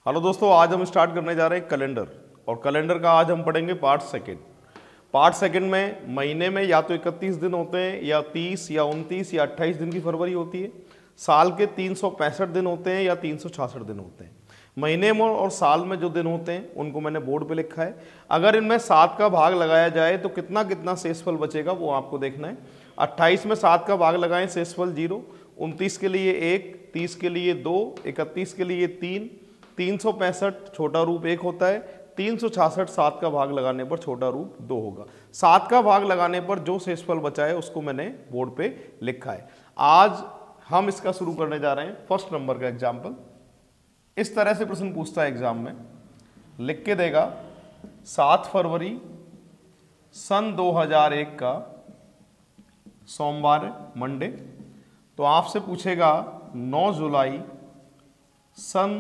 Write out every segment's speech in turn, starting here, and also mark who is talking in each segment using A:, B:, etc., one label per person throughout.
A: Hello दोस्तों, आज हम स्टार्ट करने जा रहे हैं कैलेंडर। और कैलेंडर का आज हम पढ़ेंगे पार्ट सेकंड। पार्ट सेकंड में महीने में या तो 31 दिन होते हैं, या 30 या 29 या 28 दिन की फरवरी होती है। साल के 365 दिन होते हैं या 366 दिन होते हैं। महीने में और साल में जो दिन होते हैं उनको मैंने बोर्ड पे लिखा है। अगर इनमें 7 का भाग लगाया जाए तो कितना कितना शेषफल बचेगा वो आपको देखना है। 28 में 7 का भाग लगाएं, शेषफल 0। 29 के लिए 1, 30 के लिए 2, 31 के लिए 3, 365 छोटा रूप 1 होता है, 366 7 का भाग लगाने पर छोटा रूप 2 होगा। 7 का भाग लगाने पर जो शेषफल बचा है उसको मैंने बोर्ड पे लिखा है। आज हम इसका शुरू करने जा रहे हैं फर्स्ट नंबर का एग्जाम्पल। इस तरह से प्रश्न पूछता है एग्जाम में, लिख के देगा 7 फरवरी सन 2001 का सोमवार मंडे। तो आपसे पूछेगा 9 जुलाई सन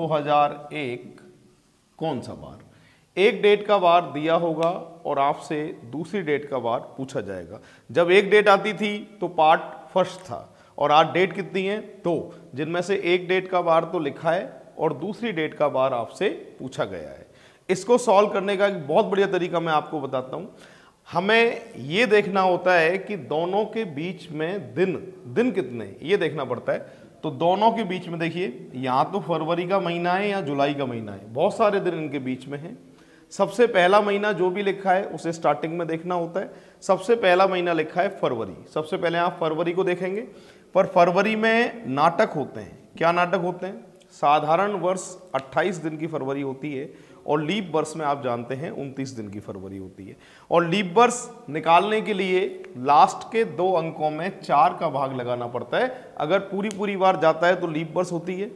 A: 2001 कौन सा वार। एक डेट का वार दिया होगा और आपसे दूसरी डेट का वार पूछा जाएगा। जब एक डेट आती थी तो पार्ट फर्स्ट था, और आज डेट कितनी है? 2, जिनमें से एक डेट का वार तो लिखा है और दूसरी डेट का वार आपसे पूछा गया है। इसको सॉल्व करने का एक बहुत बढ़िया तरीका मैं आपको बताता हूं। हमें ये देखना होता है कि दोनों के बीच में दिन कितने, ये देखना पड़ता है। तो दोनों के बीच में देखिए, यहाँ तो फरवरी का महीना है या जुलाई का महीना है, बहुत सारे दिन इनके बीच में हैं। सबसे पहला महीना जो भी लिखा है उसे स्टार्टिंग में देखना होता है। सबसे पहला महीना लिखा है फरवरी, सबसे पहले आप फरवरी को देखेंगे। पर फरवरी में नाटक होते हैं। क्या नाटक होते हैं? साधारण वर्ष 28 दिन की फरवरी होती है, और लीप वर्ष में आप जानते हैं 29 दिन की फरवरी होती है। और लीप वर्ष निकालने के लिए लास्ट के 2 अंकों में 4 का भाग लगाना पड़ता है। अगर पूरी बार जाता है तो लीप वर्ष होती है,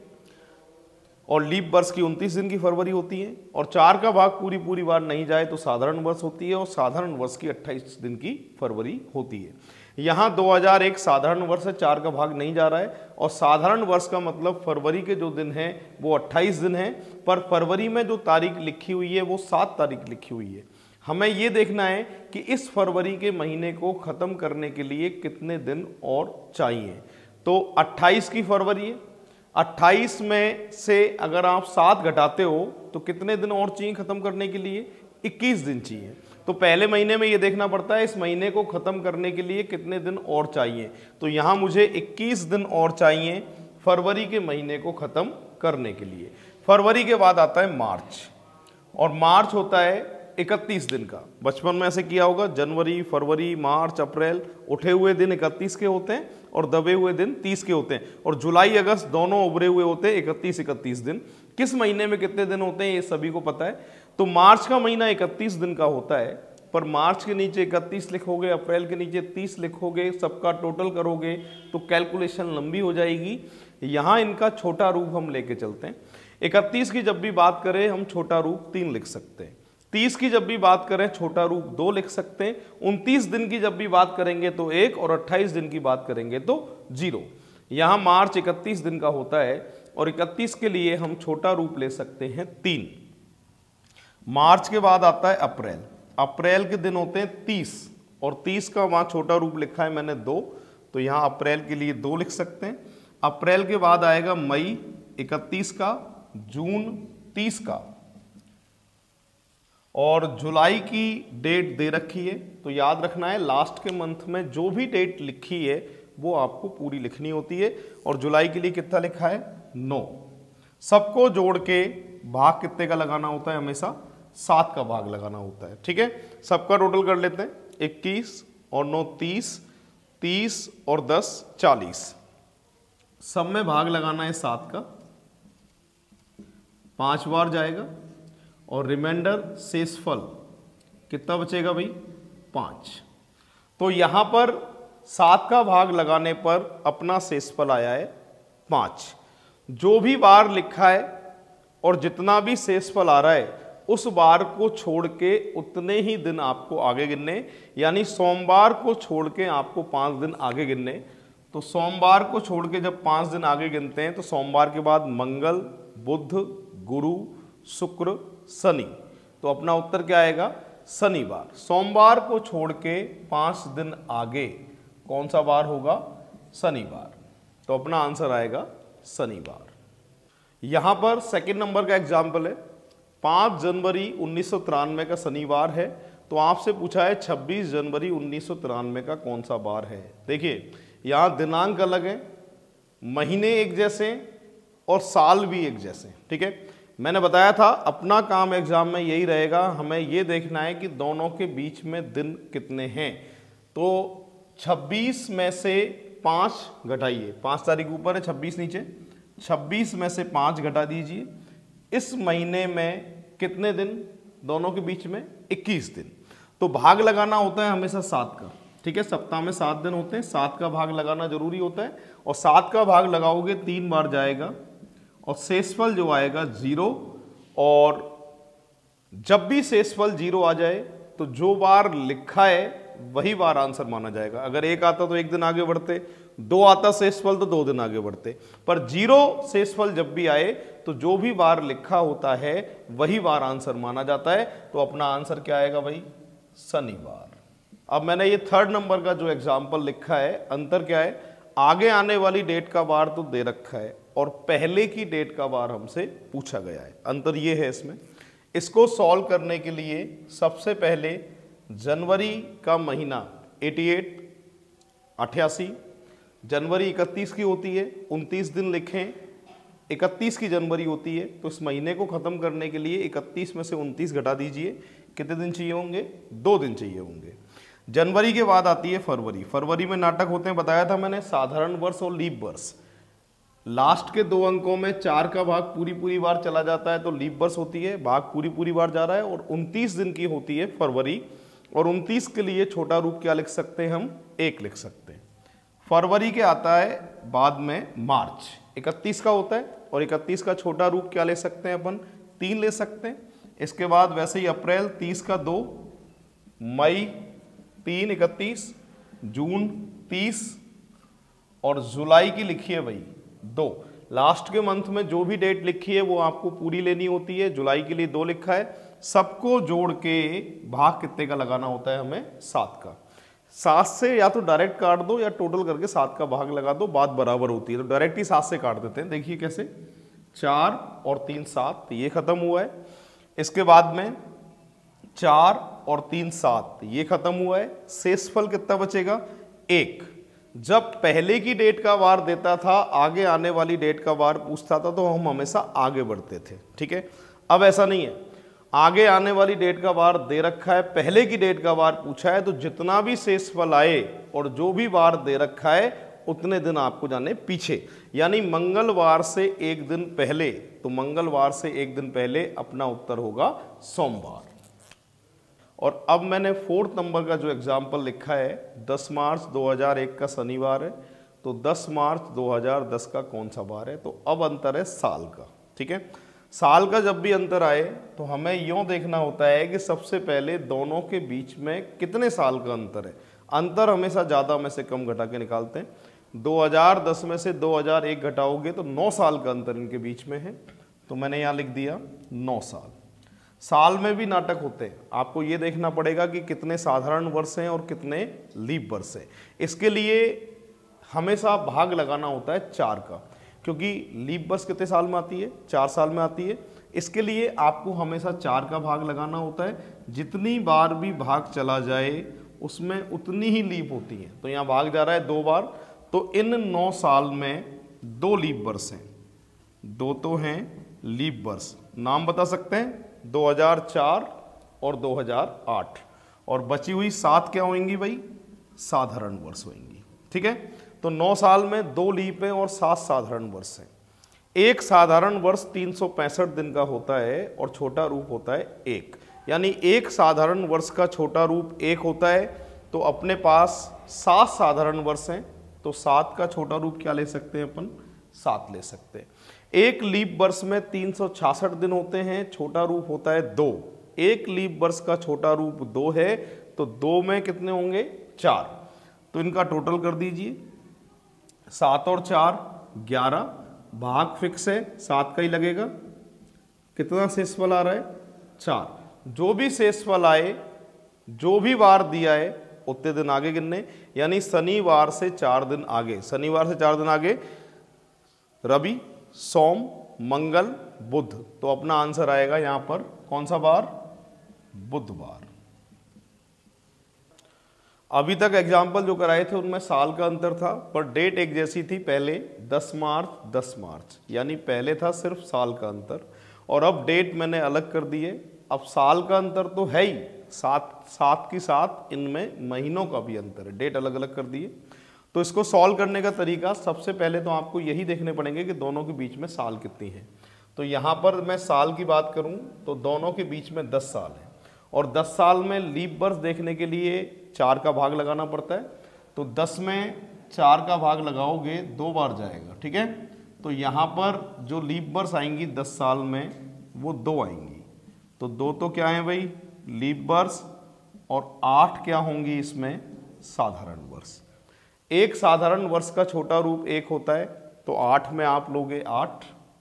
A: और लीप वर्ष की 29 दिन की फरवरी होती है। और 4 का भाग पूरी बार नहीं जाए तो साधारण वर्ष होती है, और साधारण वर्ष की 28 दिन की फरवरी होती है। यहाँ 2001 साधारण वर्ष है, 4 का भाग नहीं जा रहा है। और साधारण वर्ष का मतलब फरवरी के जो दिन हैं वो 28 दिन हैं, पर फरवरी में जो तारीख लिखी हुई है वो 7 तारीख लिखी हुई है। हमें ये देखना है कि इस फरवरी के महीने को ख़त्म करने के लिए कितने दिन और चाहिए। तो 28 की फरवरी है, 28 में से अगर आप 7 घटाते हो तो कितने दिन और चाहिए ख़त्म करने के लिए? 21 दिन चाहिए। तो पहले महीने में ये देखना पड़ता है इस महीने को ख़त्म करने के लिए कितने दिन और चाहिए। तो यहाँ मुझे 21 दिन और चाहिए फरवरी के महीने को ख़त्म करने के लिए। फरवरी के बाद आता है मार्च, और मार्च होता है 31 दिन का। बचपन में ऐसे किया होगा, जनवरी, फरवरी, मार्च, अप्रैल, उठे हुए दिन 31 के होते हैं और दबे हुए दिन 30 के होते हैं। और जुलाई अगस्त दोनों उभरे हुए होते हैं 31 दिन। किस महीने में कितने दिन होते हैं ये सभी को पता है। तो मार्च का महीना 31 दिन का होता है, पर मार्च के नीचे 31 लिखोगे, अप्रैल के नीचे 30 लिखोगे, सबका टोटल करोगे तो कैलकुलेशन लंबी हो जाएगी। यहाँ इनका छोटा रूप हम लेके चलते हैं। 31 की जब भी बात करें हम छोटा रूप 3 लिख सकते हैं। 30 की जब भी बात करें छोटा रूप 2 लिख सकते हैं। 29 दिन की जब भी बात करेंगे तो 1, और 28 दिन की बात करेंगे तो 0। यहाँ मार्च 31 दिन का होता है, और 31 के लिए हम छोटा रूप ले सकते हैं 3। मार्च के बाद आता है अप्रैल। अप्रैल के दिन होते हैं 30, और 30 का वहाँ छोटा रूप लिखा है मैंने 2, तो यहाँ अप्रैल के लिए 2 लिख सकते हैं। अप्रैल के बाद आएगा मई 31 का, जून 30 का, और जुलाई की डेट दे रखी है। तो याद रखना है लास्ट के मंथ में जो भी डेट लिखी है वो आपको पूरी लिखनी होती है। और जुलाई के लिए कितना लिखा है? 9। सबको जोड़ के भाग कितने का लगाना होता है? हमेशा 7 का भाग लगाना होता है। ठीक है, सबका टोटल कर लेते हैं। 21 और 9 30, 30 और 10 40। सब में भाग लगाना है 7 का, 5 बार जाएगा, और रिमाइंडर शेषफल कितना बचेगा भाई? 5। तो यहां पर 7 का भाग लगाने पर अपना शेषफल आया है 5। जो भी बार लिखा है और जितना भी शेषफल आ रहा है उस बार को छोड़ के उतने ही दिन आपको आगे गिनने, यानी सोमवार को छोड़ के आपको 5 दिन आगे गिनने। तो सोमवार को छोड़ के जब 5 दिन आगे गिनते हैं तो सोमवार के बाद मंगल, बुध, गुरु, शुक्र, शनि। तो अपना उत्तर क्या आएगा? शनिवार। सोमवार को छोड़ के 5 दिन आगे कौन सा वार होगा? शनिवार। तो अपना आंसर आएगा शनिवार। यहां पर सेकंड नंबर का एग्जाम्पल है, 5 जनवरी 1993 का शनिवार है, तो आपसे पूछा है 26 जनवरी 1993 का कौन सा बार है। देखिए यहां दिनांक अलग है, महीने एक जैसे और साल भी एक जैसे। ठीक है, मैंने बताया था अपना काम एग्जाम में यही रहेगा, हमें यह देखना है कि दोनों के बीच में दिन कितने हैं। तो 26 में से 5 घटाइए, 5 तारीख ऊपर है, 26 नीचे, 26 में से 5 घटा दीजिए। इस महीने में कितने दिन दोनों के बीच में? 21 दिन। तो भाग लगाना होता है हमेशा 7 का। ठीक है, सप्ताह में 7 दिन होते हैं, 7 का भाग लगाना जरूरी होता है, और 7 का भाग लगाओगे 3 बार जाएगा और शेषफल जो आएगा 0। और जब भी शेषफल 0 आ जाए तो जो बार लिखा है वही बार आंसर माना जाएगा। अगर 1 आता तो 1 दिन आगे बढ़ते, 2 आता शेषफल तो 2 दिन आगे बढ़ते, पर 0 शेषफल जब भी आए तो जो भी बार लिखा होता है वही बार आंसर माना जाता है। तो अपना आंसर क्या आएगा भाई? शनिवार। अब मैंने ये 3rd नंबर का जो एग्जाम्पल लिखा है, अंतर क्या है? आगे आने वाली डेट का बार तो दे रखा है और पहले की डेट का बार हमसे पूछा गया है, अंतर ये है इसमें। इसको सॉल्व करने के लिए सबसे पहले जनवरी का महीना 88, जनवरी 31 की होती है, 29 दिन लिखें, 31 की जनवरी होती है, तो इस महीने को ख़त्म करने के लिए 31 में से 29 घटा दीजिए। कितने दिन चाहिए होंगे? 2 दिन चाहिए होंगे। जनवरी के बाद आती है फरवरी। फरवरी में नाटक होते हैं, बताया था मैंने, साधारण वर्ष और लीप वर्ष। लास्ट के 2 अंकों में 4 का भाग पूरी बार चला जाता है तो लीप वर्ष होती है, भाग पूरी बार जा रहा है, और 29 दिन की होती है फरवरी। और 29 के लिए छोटा रूप क्या लिख सकते हैं हम? 1 लिख सकते हैं। फरवरी के आता है बाद में मार्च, 31 का होता है, और 31 का छोटा रूप क्या ले सकते हैं अपन? 3 ले सकते हैं। इसके बाद वैसे ही अप्रैल 30 का 2, मई 3 31, जून 30, और जुलाई की लिखी है भाई 2। लास्ट के मंथ में जो भी डेट लिखी है वो आपको पूरी लेनी होती है। जुलाई के लिए 2 लिखा है, सबको जोड़ के भाग कितने का लगाना होता है हमें? 7 का। 7 से या तो डायरेक्ट काट दो या टोटल करके 7 का भाग लगा दो, बात बराबर होती है। तो डायरेक्ट ही 7 से काट देते हैं। देखिए कैसे, 4 और 3 7, ये खत्म हुआ है। इसके बाद में 4 और 3 7, ये खत्म हुआ है। शेषफल कितना बचेगा? 1। जब पहले की डेट का वार देता था, आगे आने वाली डेट का वार पूछता था, तो हम हमेशा आगे बढ़ते थे। ठीक है, अब ऐसा नहीं है, आगे आने वाली डेट का वार दे रखा है, पहले की डेट का वार पूछा है, तो जितना भी शेषफल आए और जो भी वार दे रखा है उतने दिन आपको जाने पीछे। यानी मंगलवार से 1 दिन पहले, तो मंगलवार से 1 दिन पहले अपना उत्तर होगा सोमवार। और अब मैंने 4th नंबर का जो एग्जाम्पल लिखा है, 10 मार्च 2001 का शनिवार है, तो 10 मार्च 2010 का कौन सा बार है? तो अब अंतर है साल का। ठीक है, साल का जब भी अंतर आए तो हमें यूँ देखना होता है कि सबसे पहले दोनों के बीच में कितने साल का अंतर है। अंतर हमेशा ज़्यादा में से कम घटा के निकालते हैं। 2010 में से 2001 घटाओगे तो 9 साल का अंतर इनके बीच में है, तो मैंने यहाँ लिख दिया 9 साल। साल में भी नाटक होते हैं, आपको ये देखना पड़ेगा कि कितने साधारण वर्ष हैं और कितने लीप वर्ष हैं। इसके लिए हमेशा भाग लगाना होता है 4 का, क्योंकि लीप वर्ष कितने साल में आती है? 4 साल में आती है। इसके लिए आपको हमेशा 4 का भाग लगाना होता है। जितनी बार भी भाग चला जाए उसमें उतनी ही लीप होती है। तो यहाँ भाग जा रहा है 2 बार, तो इन 9 साल में 2 लीप वर्ष हैं, 2 तो हैं लीप वर्ष। नाम बता सकते हैं? 2004 और 2008, और बची हुई 7 क्या होंगी भाई? साधारण वर्ष होंगी। ठीक है, तो 9 साल में 2 लीप हैं और 7 साधारण वर्ष हैं। एक साधारण वर्ष 365 दिन का होता है और छोटा रूप होता है 1, यानी एक साधारण वर्ष का छोटा रूप 1 होता है। तो अपने पास 7 साधारण वर्ष हैं, तो 7 का छोटा रूप क्या ले सकते हैं अपन? 7 ले सकते हैं। एक लीप वर्ष में 366 दिन होते हैं, छोटा रूप होता है 2। एक लीप वर्ष का छोटा रूप 2 है, तो 2 में कितने होंगे? 4। तो इनका टोटल कर दीजिए, 7 और 4 11, भाग फिक्स है, 7 का ही लगेगा। कितना शेषफल आ रहा है? 4। जो भी शेषफल आए, जो भी वार दिया है उतने दिन आगे गिनने, यानी शनिवार से 4 दिन आगे। शनिवार से 4 दिन आगे रवि, सोम, मंगल, बुध। तो अपना आंसर आएगा यहां पर कौन सा बार? बुधवार। अभी तक एग्जाम्पल जो कराए थे उनमें साल का अंतर था, पर डेट एक जैसी थी। पहले 10 मार्च 10 मार्च, यानी पहले था सिर्फ साल का अंतर, और अब डेट मैंने अलग कर दी है। अब साल का अंतर तो है ही, साथ की साथ इनमें महीनों का भी अंतर है, डेट अलग अलग कर दिए। तो इसको सॉल्व करने का तरीका, सबसे पहले तो आपको यही देखने पड़ेंगे कि दोनों के बीच में साल कितनी है। तो यहाँ पर मैं साल की बात करूँ तो दोनों के बीच में 10 साल है, और 10 साल में लीप वर्ष देखने के लिए 4 का भाग लगाना पड़ता है। तो 10 में 4 का भाग लगाओगे 2 बार जाएगा, ठीक है। तो यहाँ पर जो लीप वर्ष आएंगी 10 साल में वो 2 आएंगी। तो 2 तो क्या है भाई? लीप वर्ष, और 8 क्या होंगी इसमें? साधारण वर्ष। एक साधारण वर्ष का छोटा रूप 1 होता है, तो 8 में आप लोगे 8।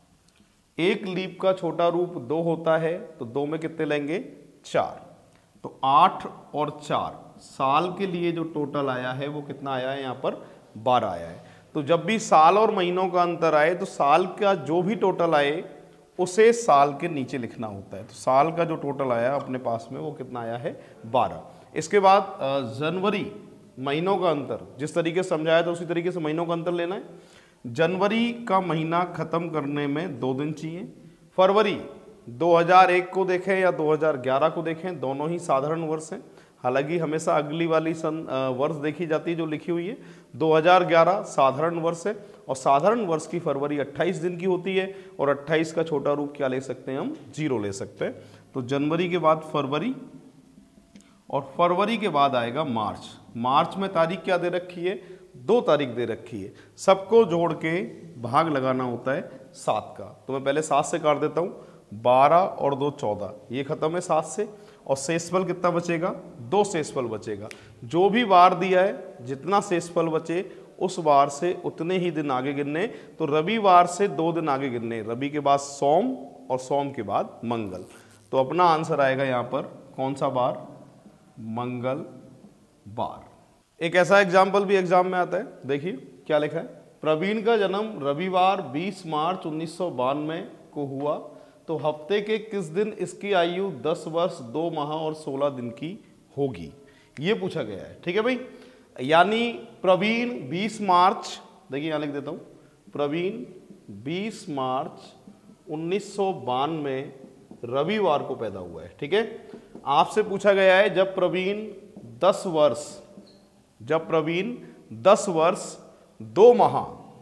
A: एक लीप का छोटा रूप 2 होता है, तो 2 में कितने लेंगे? 4। तो 8 और 4 साल के लिए जो टोटल आया है वो कितना आया है? यहाँ पर 12 आया है। तो जब भी साल और महीनों का अंतर आए तो साल का जो भी टोटल आए उसे साल के नीचे लिखना होता है। तो साल का जो टोटल आया अपने पास में वो कितना आया है? 12। इसके बाद जनवरी, महीनों का अंतर जिस तरीके से समझाया था उसी तरीके से महीनों का अंतर लेना है। जनवरी का महीना खत्म करने में 2 दिन चाहिए। फरवरी 2001 को देखें या 2011 को देखें, दोनों ही साधारण वर्ष हैं। हालांकि हमेशा अगली वाली वर्ष देखी जाती है जो लिखी हुई है। 2011 साधारण वर्ष है, और साधारण वर्ष की फरवरी 28 दिन की होती है, और 28 का छोटा रूप क्या ले सकते हैं हम? 0 ले सकते हैं। तो जनवरी के बाद फरवरी, और फरवरी के बाद आएगा मार्च। मार्च में तारीख क्या दे रखी है? 2 तारीख दे रखी है। सबको जोड़ के भाग लगाना होता है 7 का। तो मैं पहले 7 से काट देता हूँ। 12 और 2 14, ये खत्म है 7 से। और शेषफल कितना बचेगा? 2 शेषफल बचेगा। जो भी वार दिया है, जितना शेषफल बचे उस वार से उतने ही दिन आगे गिनने। तो रविवार से 2 दिन आगे गिनने, रवि के बाद सोम और सोम के बाद मंगल। तो अपना आंसर आएगा यहाँ पर कौन सा बार? मंगलवार। एक ऐसा एग्जाम्पल भी एग्जाम में आता है, देखिए क्या लिखा है। प्रवीण का जन्म रविवार 20 मार्च 1992 को हुआ, तो हफ्ते के किस दिन इसकी आयु 10 वर्ष 2 माह और 16 दिन की होगी? ये पूछा गया है, ठीक है भाई। यानी प्रवीण 20 मार्च, देखिए यहाँ लिख देता हूँ, प्रवीण 20 मार्च 1992 रविवार को पैदा हुआ है, ठीक है। आपसे पूछा गया है जब प्रवीण 10 वर्ष 2 माह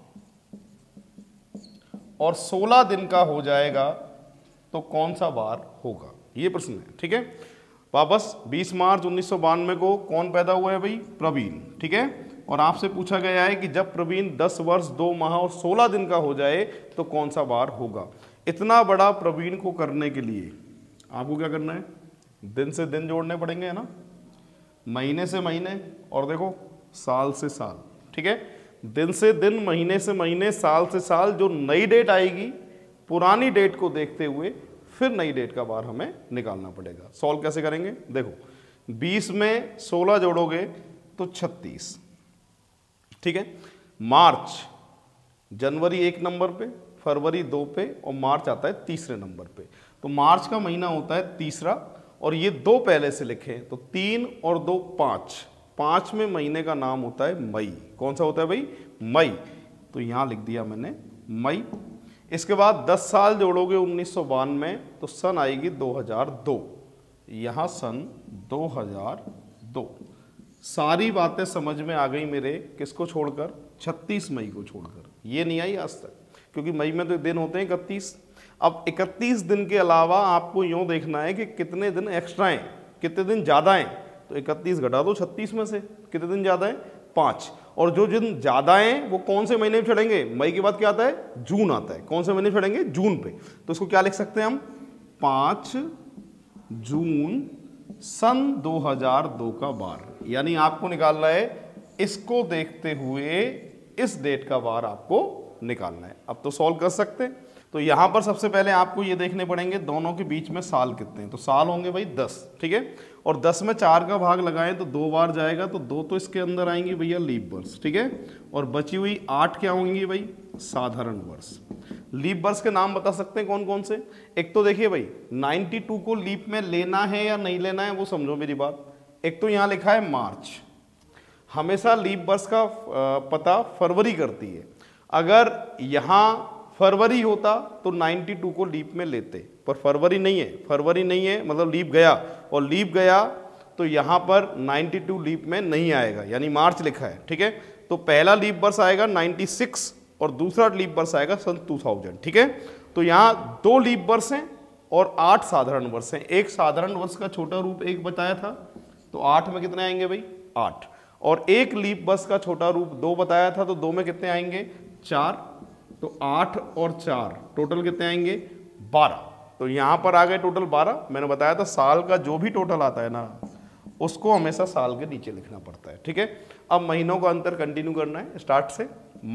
A: और 16 दिन का हो जाएगा तो कौन सा वार होगा? ये प्रश्न है, ठीक है। वापस 20 मार्च 1992 को कौन पैदा हुआ है भाई? प्रवीण, ठीक है। और आपसे पूछा गया है कि जब प्रवीण 10 वर्ष 2 माह और 16 दिन का हो जाए तो कौन सा वार होगा? इतना बड़ा प्रवीण को करने के लिए आपको क्या करना है? दिन से दिन जोड़ने पड़ेंगे, है ना, महीने से महीने, और देखो साल से साल, ठीक है। दिन से दिन, महीने से महीने, साल से साल। जो नई डेट आएगी पुरानी डेट को देखते हुए फिर नई डेट का बार हमें निकालना पड़ेगा। सॉल्व कैसे करेंगे? देखो 20 में 16 जोड़ोगे तो 36, ठीक है। मार्च, जनवरी 1 नंबर पे, फरवरी 2 पे, और मार्च आता है 3रे नंबर पे। तो मार्च का महीना होता है 3रा, और ये 2 पहले से लिखे तो 3 और 2 5। 5 में महीने का नाम होता है मई। कौन सा होता है भाई? मई। तो यहां लिख दिया मैंने मई। इसके बाद 10 साल जोड़ोगे 1992 तो सन आएगी 2002। यहां सन 2002। सारी बातें समझ में आ गई मेरे, किसको छोड़कर? 36 मई को छोड़कर। ये नहीं आई आज तक, क्योंकि मई में तो दिन होते हैं 31। अब 31 दिन के अलावा आपको यूं देखना है कि कितने दिन एक्स्ट्रा हैं, कितने दिन ज़्यादा हैं। तो 31 घटा दो 36 में से, कितने दिन ज़्यादा हैं? 5। और जो दिन ज़्यादा हैं वो कौन से महीने में चढ़ेंगे? मई के बाद क्या आता है? जून आता है। कौन से महीने में चढ़ेंगे? जून पे। तो इसको क्या लिख सकते हैं हम? 5 जून सन 2002 का वार। यानी आपको निकालना है, इसको देखते हुए इस डेट का वार आपको निकालना है। अब तो सॉल्व कर सकते हैं। तो यहां पर सबसे पहले आपको ये देखने पड़ेंगे दोनों के बीच में साल कितने हैं। तो साल होंगे भाई 10, ठीक है। और 10 में 4 का भाग लगाएं तो 2 बार जाएगा, तो 2 तो इसके अंदर आएंगी भैया लीप वर्ष, ठीक है। और बची हुई 8 क्या होंगी भाई? साधारण वर्ष। लीप वर्ष के नाम बता सकते हैं कौन कौन से? एक तो देखिए भाई 92 को लीप में लेना है या नहीं लेना है वो समझो मेरी बात। एक तो यहाँ लिखा है मार्च, हमेशा लीप वर्ष का पता फरवरी करती है। अगर यहाँ फरवरी होता तो 92 को लीप में लेते, पर फरवरी नहीं है, फरवरी नहीं है मतलब लीप गया, और लीप गया तो यहाँ पर 92 लीप में नहीं आएगा, यानी मार्च लिखा है, ठीक है। तो पहला लीप वर्ष आएगा 96 और दूसरा लीप वर्ष आएगा सन 2000, ठीक है। तो यहाँ 2 लीप वर्ष हैं और 8 साधारण वर्ष हैं। एक साधारण वर्ष का छोटा रूप एक बताया था, तो 8 में कितने आएंगे भाई? 8। और एक लीप वर्ष का छोटा रूप 2 बताया था, तो 2 में कितने आएंगे? 4। तो 8 और 4 टोटल कितने आएंगे? 12। तो यहाँ पर आ गए टोटल 12। मैंने बताया था साल का जो भी टोटल आता है ना उसको हमेशा साल के नीचे लिखना पड़ता है, ठीक है। अब महीनों का अंतर कंटिन्यू करना है स्टार्ट से।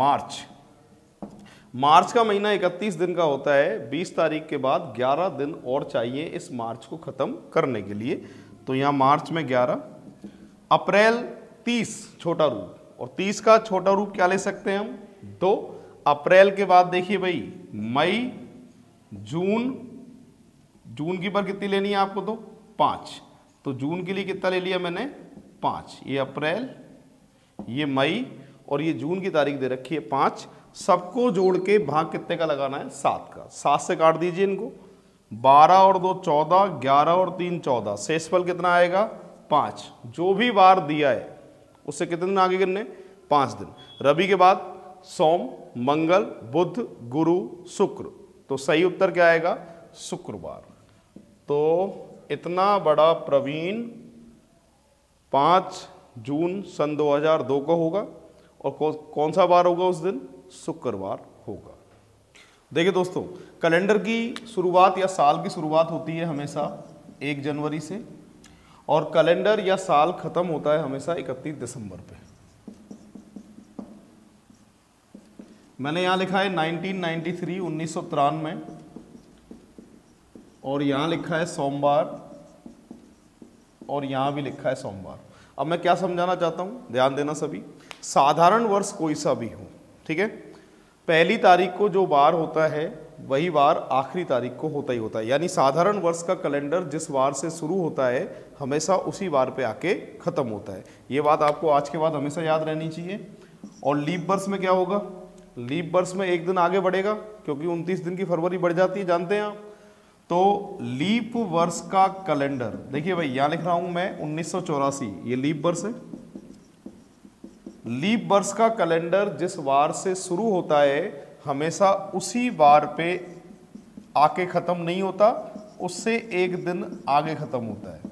A: मार्च का महीना 31 दिन का होता है। 20 तारीख के बाद 11 दिन और चाहिए इस मार्च को खत्म करने के लिए। तो यहाँ मार्च में 11, अप्रैल 30 छोटा रूप, और 30 का छोटा रूप क्या ले सकते हैं हम? 2। अप्रैल के बाद देखिए भाई मई, जून, जून की पर कितनी लेनी है आपको? तो 5। तो जून के लिए कितना ले लिया मैंने? 5। ये अप्रैल, ये मई और ये जून की तारीख दे रखी है 5। सबको जोड़ के भाग कितने का लगाना है? 7 का। 7 से काट दीजिए इनको। 12 और 2 14, 11 और 3 14, शेषफल कितना आएगा? 5। जो भी वार दिया है उससे कितने दिन आगे गिनने? 5 दिन। रवि के बाद सोम, मंगल, बुध, गुरु, शुक्र। तो सही उत्तर क्या आएगा? शुक्रवार। तो इतना बड़ा प्रवीण 5 जून सन 2002 को होगा, और कौन सा वार होगा उस दिन? शुक्रवार होगा। देखिए दोस्तों, कैलेंडर की शुरुआत या साल की शुरुआत होती है हमेशा 1 जनवरी से, और कैलेंडर या साल खत्म होता है हमेशा 31 दिसंबर पे। मैंने यहाँ लिखा है 1993 1993, और यहाँ लिखा है सोमवार, और यहाँ भी लिखा है सोमवार। अब मैं क्या समझाना चाहता हूँ, ध्यान देना सभी। साधारण वर्ष कोई सा भी हो, ठीक है, पहली तारीख को जो वार होता है वही वार आखिरी तारीख को होता ही होता है। यानी साधारण वर्ष का कैलेंडर जिस वार से शुरू होता है हमेशा उसी वार पे आके खत्म होता है। ये बात आपको आज के बाद हमेशा याद रहनी चाहिए। और लीप वर्ष में क्या होगा? लीप वर्ष में 1 दिन आगे बढ़ेगा, क्योंकि 29 दिन की फरवरी बढ़ जाती है, जानते हैं आप। तो लीप वर्ष का कैलेंडर देखिए भाई, यहाँ लिख रहा हूं मैं 1984, ये लीप वर्ष है। लीप वर्ष का कैलेंडर जिस वार से शुरू होता है हमेशा उसी वार पे आके खत्म नहीं होता, उससे 1 दिन आगे खत्म होता है,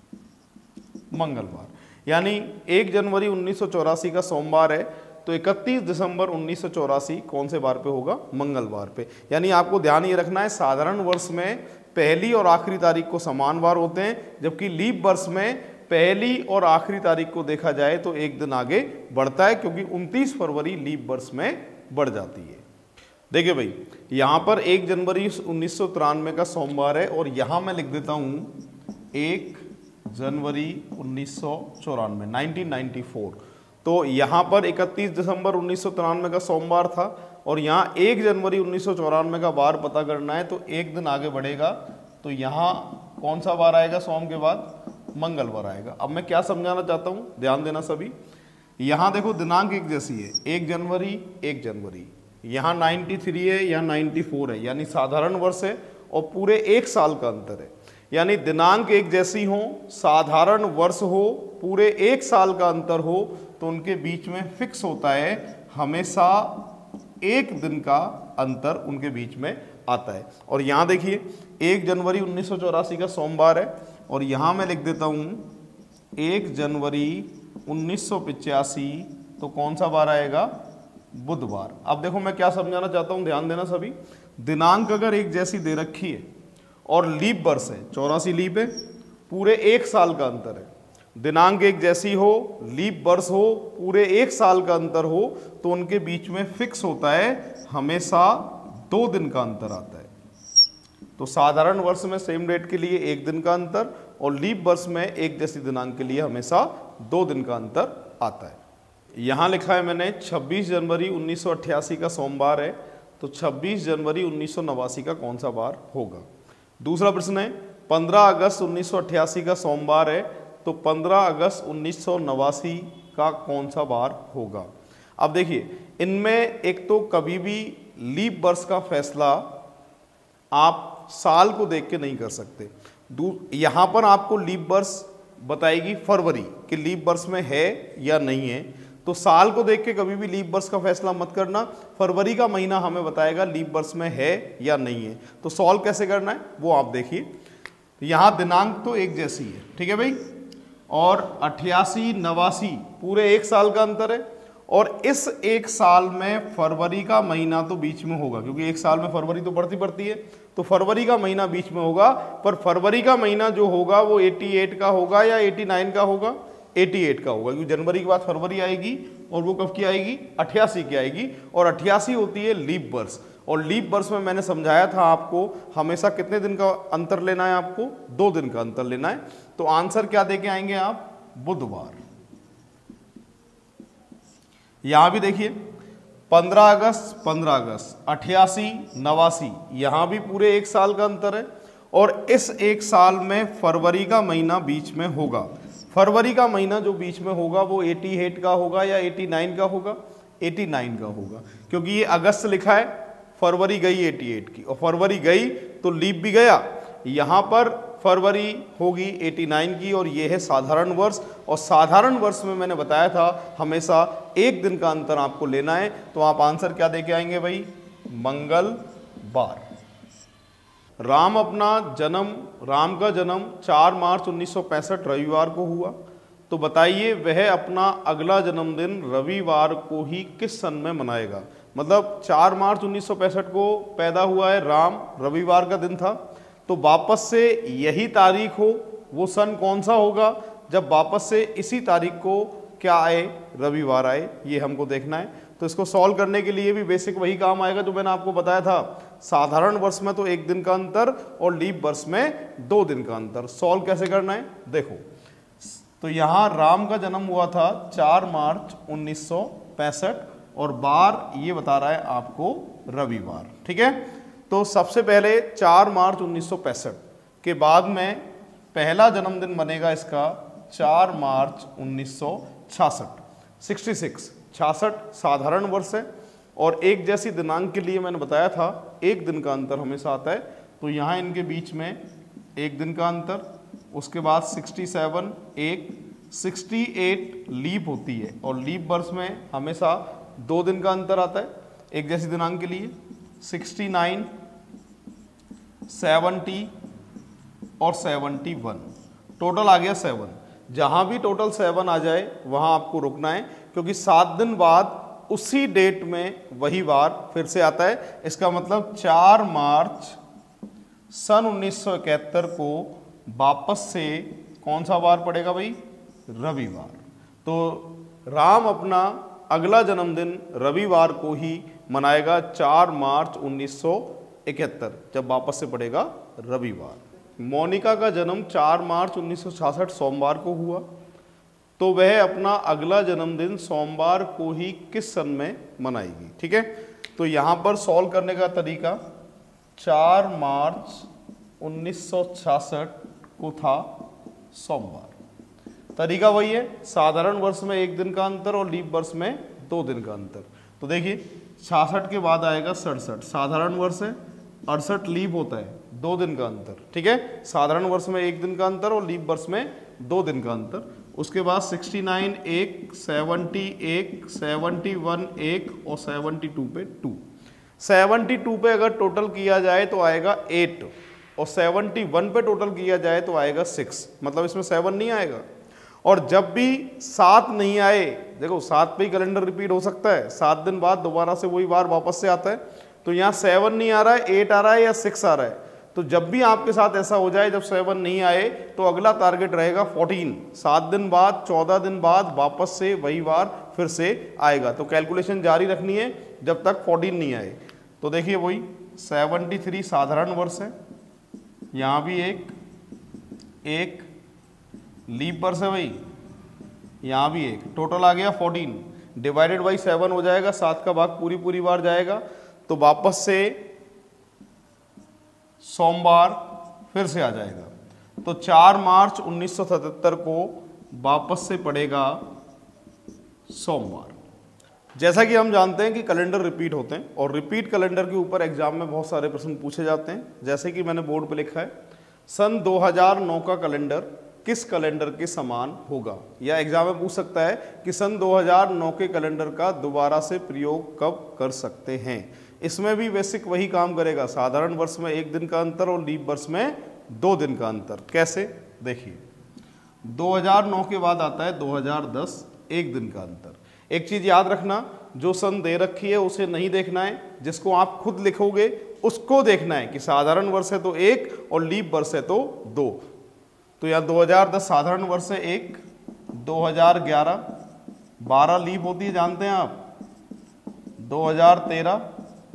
A: मंगलवार। यानी 1 जनवरी 1984 का सोमवार है, तो 31 दिसंबर 1984 कौन से वार पे होगा? मंगलवार पे। यानी आपको ध्यान ये रखना है, साधारण वर्ष में पहली और आखिरी तारीख को समान वार होते हैं, जबकि लीप वर्ष में पहली और आखिरी तारीख को देखा जाए तो 1 दिन आगे बढ़ता है, क्योंकि 29 फरवरी लीप वर्ष में बढ़ जाती है। देखिए भाई, यहाँ पर 1 जनवरी 1993 का सोमवार है, और यहाँ मैं लिख देता हूँ 1 जनवरी 1994, 1994। तो यहाँ पर 31 दिसंबर 1993 का सोमवार था, और यहाँ 1 जनवरी 1994 का वार पता करना है, तो 1 दिन आगे बढ़ेगा। तो यहाँ कौन सा वार आएगा? सोम के बाद मंगलवार आएगा। अब मैं क्या समझाना चाहता हूँ, ध्यान देना सभी। यहाँ देखो दिनांक एक जैसी है, 1 जनवरी 1 जनवरी, यहाँ 93 है, यहाँ 94 है, यानी साधारण वर्ष है और पूरे 1 साल का अंतर है। यानी दिनांक एक जैसी हो, साधारण वर्ष हो, पूरे 1 साल का अंतर हो, तो उनके बीच में फिक्स होता है हमेशा 1 दिन का अंतर उनके बीच में आता है। और यहाँ देखिए 1 जनवरी 1984 का सोमवार है, और यहाँ मैं लिख देता हूँ 1 जनवरी 1985, तो कौन सा वार आएगा? बुधवार। अब देखो मैं क्या समझाना चाहता हूँ, ध्यान देना सभी। दिनांक अगर एक जैसी दे रखी है और लीप वर्ष है, 84 लीप है, पूरे 1 साल का अंतर है, दिनांक एक जैसी हो, लीप वर्ष हो, पूरे 1 साल का अंतर हो, तो उनके बीच में फिक्स होता है हमेशा 2 दिन का अंतर आता है। तो साधारण वर्ष में सेम डेट के लिए 1 दिन का अंतर, और लीप वर्ष में एक जैसी दिनांक के लिए हमेशा 2 दिन का अंतर आता है। यहाँ लिखा है मैंने 26 जनवरी 1988 का सोमवार है, तो 26 जनवरी 1989 का कौन सा बार होगा। दूसरा प्रश्न है 15 अगस्त 1988 का सोमवार है, तो 15 अगस्त 1989 का कौन सा बार होगा। अब देखिए इनमें एक तो कभी भी लीप वर्ष का फैसला आप साल को देख के नहीं कर सकते। यहाँ पर आपको लीप वर्ष बताएगी फरवरी कि लीप वर्ष में है या नहीं है, तो साल को देख के कभी भी लीप वर्ष का फैसला मत करना। फरवरी का महीना हमें बताएगा लीप वर्ष में है या नहीं है। तो सॉल्व कैसे करना है वो आप देखिए। यहाँ दिनांक तो एक जैसी है, ठीक है भाई, और 88 89 पूरे एक साल का अंतर है, और इस एक साल में फरवरी का महीना तो बीच में होगा, क्योंकि एक साल में फरवरी तो पड़ती है, तो फरवरी का महीना बीच में होगा। पर फरवरी का महीना जो होगा वो 88 का होगा या 89 का होगा, 88 का होगा, क्योंकि जनवरी के बाद फरवरी आएगी और वो कब की आएगी, 88 की आएगी, और 88 होती है लीप वर्ष। और लीप वर्ष में मैंने समझाया था आपको हमेशा कितने दिन का अंतर लेना है, आपको 2 दिन का अंतर लेना है। तो आंसर क्या देके आएंगे आप, बुधवार। यहां भी देखिए 15 अगस्त 88 89, यहां भी पूरे एक साल का अंतर है, और इस एक साल में फरवरी का महीना बीच में होगा। फरवरी का महीना जो बीच में होगा वो 88 का होगा या 89 का होगा, 89 का होगा, क्योंकि ये अगस्त लिखा है, फरवरी गई 88 की, और फरवरी गई तो लीप भी गया। यहाँ पर फरवरी होगी 89 की, और ये है साधारण वर्ष। और साधारण वर्ष में मैंने बताया था हमेशा एक दिन का अंतर आपको लेना है। तो आप आंसर क्या देके आएंगे भाई, मंगलवार। राम का जन्म 4 मार्च 1965 रविवार को हुआ, तो बताइए वह अपना अगला जन्मदिन रविवार को ही किस सन में मनाएगा। मतलब 4 मार्च 1965 को पैदा हुआ है राम, रविवार का दिन था, तो वापस से यही तारीख हो, वो सन कौन सा होगा जब वापस से इसी तारीख को क्या आए, रविवार आए, ये हमको देखना है। तो इसको सॉल्व करने के लिए भी बेसिक वही काम आएगा जो मैंने आपको बताया था। साधारण वर्ष में तो एक दिन का अंतर, और लीप वर्ष में 2 दिन का अंतर। सॉल्व कैसे करना है देखो, तो यहाँ राम का जन्म हुआ था 4 मार्च 1965, और बार ये बता रहा है आपको रविवार, ठीक है। तो सबसे पहले 4 मार्च 1965 के बाद में पहला जन्मदिन बनेगा इसका 4 मार्च 1966, 66 साधारण वर्ष है, और एक जैसी दिनांक के लिए मैंने बताया था एक दिन का अंतर हमेशा आता है, तो यहाँ इनके बीच में एक दिन का अंतर, उसके बाद 67 68 लीप होती है, और लीप वर्ष में हमेशा 2 दिन का अंतर आता है एक जैसी दिनांक के लिए। 69 70 और 71, टोटल आ गया 7। जहां भी टोटल 7 आ जाए वहां आपको रुकना है, क्योंकि 7 दिन बाद उसी डेट में वही वार फिर से आता है। इसका मतलब 4 मार्च सन 1971 को वापस से कौन सा वार पड़ेगा भाई, रविवार। तो राम अपना अगला जन्मदिन रविवार को ही मनाएगा 4 मार्च 1971, जब वापस से पड़ेगा रविवार। मोनिका का जन्म 4 मार्च 1966 सोमवार को हुआ, तो वह अपना अगला जन्मदिन सोमवार को ही किस सन में मनाएगी, ठीक है। तो यहाँ पर सॉल्व करने का तरीका, 4 मार्च 1966 को था सोमवार, तरीका वही है, साधारण वर्ष में एक दिन का अंतर और लीप वर्ष में 2 दिन का अंतर। तो देखिए 66 के बाद आएगा 67, साधारण वर्ष है, 68 लीप होता है, 2 दिन का अंतर, ठीक है। साधारण वर्ष में एक दिन का अंतर और लीप वर्ष में 2 दिन का अंतर। उसके बाद 69 1, 70 1, 71 1 और 72 पे 2। 72 पे अगर टोटल किया जाए तो आएगा 8, और 71 पे टोटल किया जाए तो आएगा 6, मतलब इसमें 7 नहीं आएगा। और जब भी 7 नहीं आए, देखो 7 पे ही कैलेंडर रिपीट हो सकता है, 7 दिन बाद दोबारा से वही बार वापस से आता है, तो यहाँ 7 नहीं आ रहा है, 8 आ रहा है या 6 आ रहा है। तो जब भी आपके साथ ऐसा हो जाए जब 7 नहीं आए, तो अगला टारगेट रहेगा 14, 7 दिन बाद 14 दिन बाद वापस से वही बार फिर से आएगा। तो कैलकुलेशन जारी रखनी है जब तक 14 नहीं आए। तो देखिए वही 73 साधारण वर्ष है, यहाँ भी एक लीप वर्ष है भाई, यहाँ भी एक, टोटल आ गया 14, डिवाइडेड बाई 7 हो जाएगा, 7 का भाग पूरी बार जाएगा, तो वापस से सोमवार फिर से आ जाएगा। तो 4 मार्च 1977 को वापस से पड़ेगा सोमवार। जैसा कि हम जानते हैं कि कैलेंडर रिपीट होते हैं और रिपीट कैलेंडर के ऊपर एग्जाम में बहुत सारे प्रश्न पूछे जाते हैं। जैसे कि मैंने बोर्ड पे लिखा है, सन 2009 का कैलेंडर किस कैलेंडर के समान होगा, या एग्जाम में पूछ सकता है कि सन 2009 के कैलेंडर का दोबारा से प्रयोग कब कर सकते हैं। इसमें भी बेसिक वही काम करेगा, साधारण वर्ष में 1 दिन का अंतर और लीप वर्ष में 2 दिन का अंतर। कैसे, देखिए 2009 के बाद आता है 2010, 1 दिन का अंतर। एक चीज याद रखना, जो सन दे रखी है उसे नहीं देखना है, जिसको आप खुद लिखोगे उसको देखना है कि साधारण वर्ष है तो 1 और लीप वर्ष है तो 2। तो यहाँ 2010 साधारण वर्ष है 1, 2011 12 लीप होती है जानते हैं आप, 2013,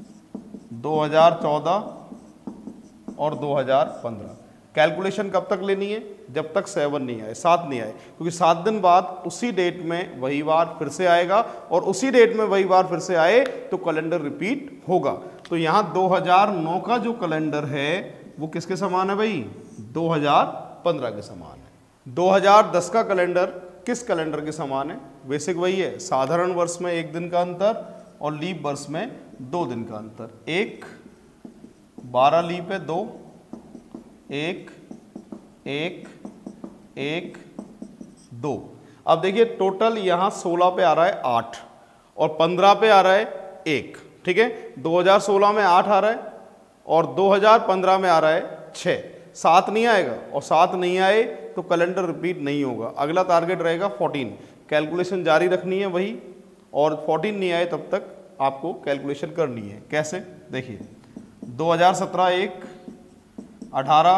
A: 2014 और 2015। कैलकुलेशन कब तक लेनी है, जब तक 7 नहीं आए, 7 नहीं आए, क्योंकि 7 दिन बाद उसी डेट में वही बार फिर से आएगा और उसी डेट में वही बार फिर से आए तो कैलेंडर रिपीट होगा। तो यहाँ 2009 का जो कैलेंडर है वो किसके समान है भाई, 2015 के समान है। 2010 का कैलेंडर किस कैलेंडर के समान है, बेसिक वही है, साधारण वर्ष में 1 दिन का अंतर और लीप वर्ष में 2 दिन का अंतर। 1 12 लीप है 2, 1 1 1 2। अब देखिए टोटल यहाँ 16 पे आ रहा है 8 और 15 पे आ रहा है 1, ठीक है। 2016 में 8 आ रहा है और 2015 में आ रहा है 6, 7 नहीं आएगा और 7 नहीं आए तो कैलेंडर रिपीट नहीं होगा। अगला टारगेट रहेगा 14, कैलकुलेशन जारी रखनी है वही, और 14 नहीं आए तब तक आपको कैलकुलेशन करनी है। कैसे, देखिए 2017 1, 18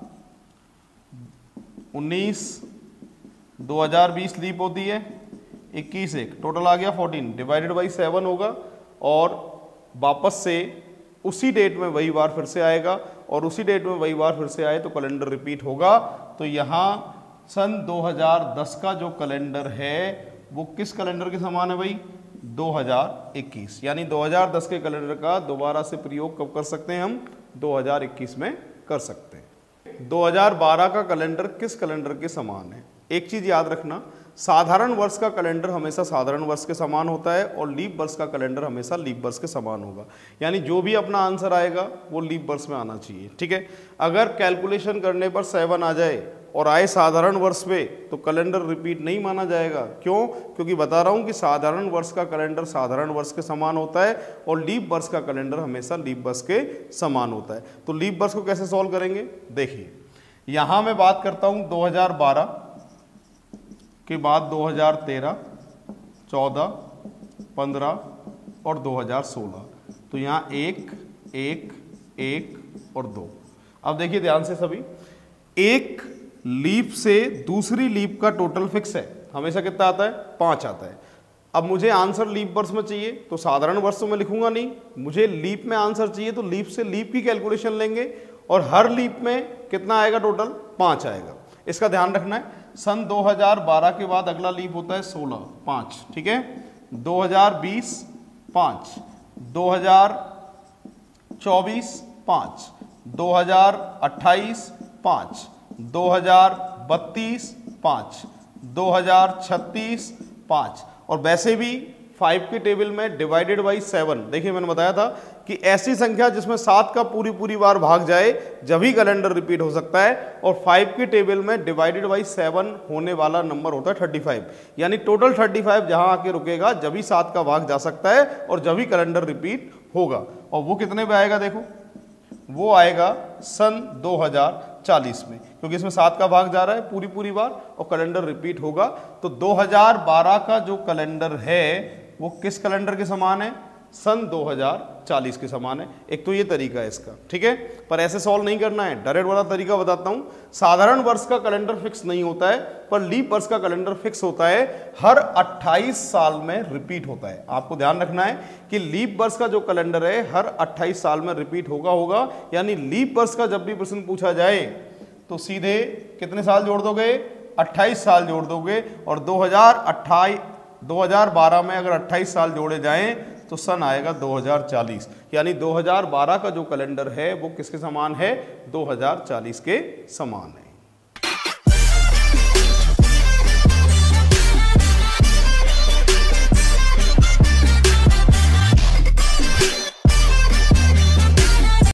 A: 19, 2020 लीप होती है 21 1, टोटल आ गया 14, डिवाइडेड बाई 7 होगा और वापस से उसी डेट में वही बार फिर से आएगा और उसी डेट में वही बार फिर से आए तो कैलेंडर रिपीट होगा। तो यहाँ सन 2010 का जो कैलेंडर है वो किस कैलेंडर के समान है भाई, 2021। यानी 2010 के कैलेंडर का दोबारा से प्रयोग कब कर सकते हैं हम, 2021 में कर सकते हैं। 2012 का कैलेंडर किस कैलेंडर के समान है, एक चीज याद रखना, साधारण वर्ष का कैलेंडर हमेशा साधारण वर्ष के समान होता है और लीप वर्ष का कैलेंडर हमेशा लीप वर्ष के समान होगा। यानी जो भी अपना आंसर आएगा वो लीप वर्ष में आना चाहिए, ठीक है। अगर कैलकुलेशन करने पर 7 आ जाए और आए साधारण वर्ष में तो कैलेंडर रिपीट नहीं माना जाएगा। क्यों, क्योंकि बता रहा हूं कि साधारण वर्ष का कैलेंडर साधारण वर्ष के समान होता है और लीप वर्ष का कैलेंडर हमेशा लीप वर्ष के समान होता है। तो लीप वर्ष को कैसे सॉल्व करेंगे, देखिए यहां मैं बात करता हूं 2012 के बाद 2013, 14, 15 और 2016। तो यहाँ 1 1 1 और 2। अब देखिए ध्यान से सभी, एक लीप से दूसरी लीप का टोटल फिक्स है, हमेशा कितना आता है, 5 आता है। अब मुझे आंसर लीप वर्ष में चाहिए तो साधारण वर्ष तो मैं लिखूंगा नहीं, मुझे लीप में आंसर चाहिए तो लीप से लीप की कैलकुलेशन लेंगे और हर लीप में कितना आएगा, टोटल 5 आएगा। इसका ध्यान रखना है। सन 2012 के बाद अगला लीप होता है 16, 5, ठीक है। 2020 5, 2024 5, 2028 5, 2032 5, 2036 5। और वैसे भी 5 के टेबल में डिवाइडेड बाई 7, देखिए मैंने बताया था कि ऐसी संख्या जिसमें 7 का पूरी बार भाग जाए जब ही कैलेंडर रिपीट हो सकता है, और 5 के टेबल में डिवाइडेड बाई 7 होने वाला नंबर होता है 35। यानी टोटल 35 जहां आके रुकेगा जब ही 7 का भाग जा सकता है और जब ही कैलेंडर रिपीट होगा। और वो कितने पे आएगा, देखो वो आएगा सन 2040 में, क्योंकि इसमें 7 का भाग जा रहा है पूरी बार और कैलेंडर रिपीट होगा। तो 2012 का जो कैलेंडर है वो किस कैलेंडर के समान है, सन 2040 के समान है। एक तो ये तरीका है इसका, ठीक है, पर ऐसे सॉल्व नहीं करना है, डायरेक्ट वाला तरीका बताता हूं। साधारण वर्ष का कैलेंडर फिक्स नहीं होता है पर लीप वर्ष का कैलेंडर फिक्स होता है, हर 28 साल में रिपीट होता है। आपको ध्यान रखना है कि लीप वर्ष का जो कैलेंडर है हर 28 साल में रिपीट होगा। यानी लीप वर्ष का जब भी प्रश्न पूछा जाए तो सीधे कितने साल जोड़ दोगे, 28 साल जोड़ दोगे और 2012 में अगर 28 साल जोड़े जाएं तो सन आएगा 2040, यानी 2012 का जो कैलेंडर है वो किसके समान है, 2040 के समान है।